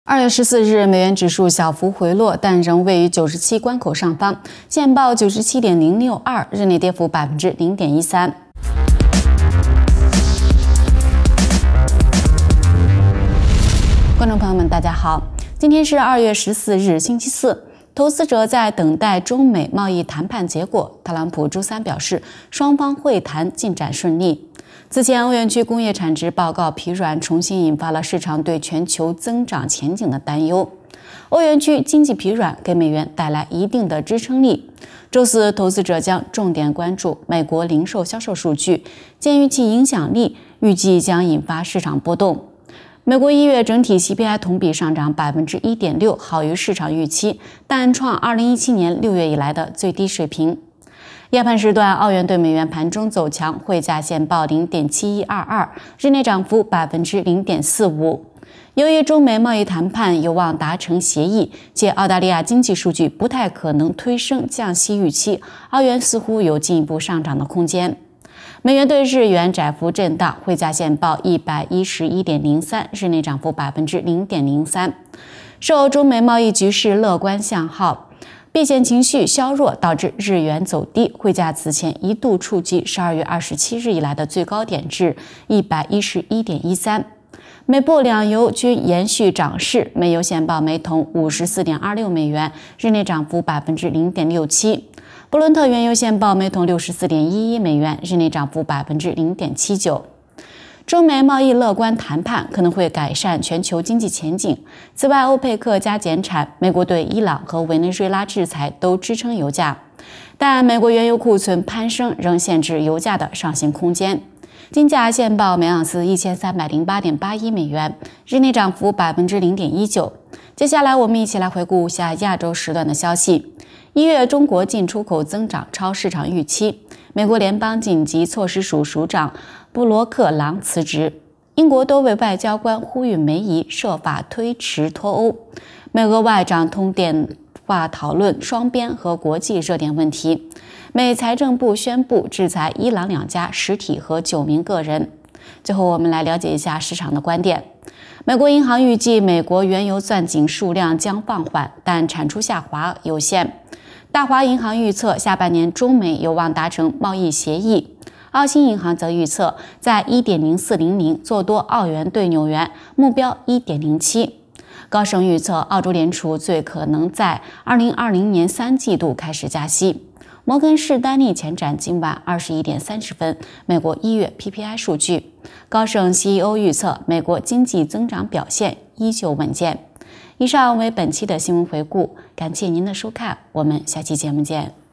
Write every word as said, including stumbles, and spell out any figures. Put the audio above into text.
二月十四日，美元指数小幅回落，但仍位于九十七关口上方，现报九十七点零六二，日内跌幅百分之零点一三。观众朋友们，大家好，今天是二月十四日，星期四。投资者在等待中美贸易谈判结果。特朗普周三表示，双方会谈进展顺利。此前，欧元区工业产值报告疲软，重新引发了市场对全球增长前景的担忧。欧元区经济疲软给美元带来一定的支撑力。周四，投资者将重点关注美国零售销售数据，鉴于其影响力，预计将引发市场波动。美国一月整体 C P I 同比上涨 百分之一点六， 好于市场预期，但创二零一七年六月以来的最低水平。夜盘时段，澳元对美元盘中走强，汇价现报 零点七一二二， 日内涨幅 百分之零点四五。由于中美贸易谈判有望达成协议，且澳大利亚经济数据不太可能推升降息预期，澳元似乎有进一步上涨的空间。美元对日元窄幅震荡，汇价现报 一百一十一点零三， 日内涨幅 百分之零点零三。受中美贸易局势乐观向好，避险情绪削弱，导致日元走低，汇价此前一度触及十二月二十七日以来的最高点至 一百一十一点一三。美布两油均延续涨势，美油现报每桶 五十四点二六美元，日内涨幅 百分之零点六七。布伦特原油现报每桶 六十四点一一美元，日内涨幅 百分之零点七九。中美贸易乐观谈判可能会改善全球经济前景。此外，欧佩克加减产，美国对伊朗和委内瑞拉制裁都支撑油价，但美国原油库存攀升仍限制油价的上行空间。金价现报每盎司一千三百零八点八一美元，日内涨幅 百分之零点一九。接下来我们一起来回顾一下亚洲时段的消息。一月中国进出口增长超市场预期，美国联邦紧急措施署署长布罗克朗辞职，英国多位外交官呼吁梅姨设法推迟脱欧，美俄外长通电话讨论双边和国际热点问题，美财政部宣布制裁伊朗两家实体和九名个人。最后我们来了解一下市场的观点。美国银行预计美国原油钻井数量将放缓，但产出下滑有限。大华银行预测下半年中美有望达成贸易协议。澳新银行则预测在 一点零四零零 做多澳元兑纽元，目标 一点零七。高盛预测澳洲联储最可能在二零二零年三季度开始加息。摩根士丹利前瞻今晚二十一点三十分美国一月 P P I 数据。高盛 C E O 预测美国经济增长表现依旧稳健。以上为本期的新闻回顾，感谢您的收看，我们下期节目见。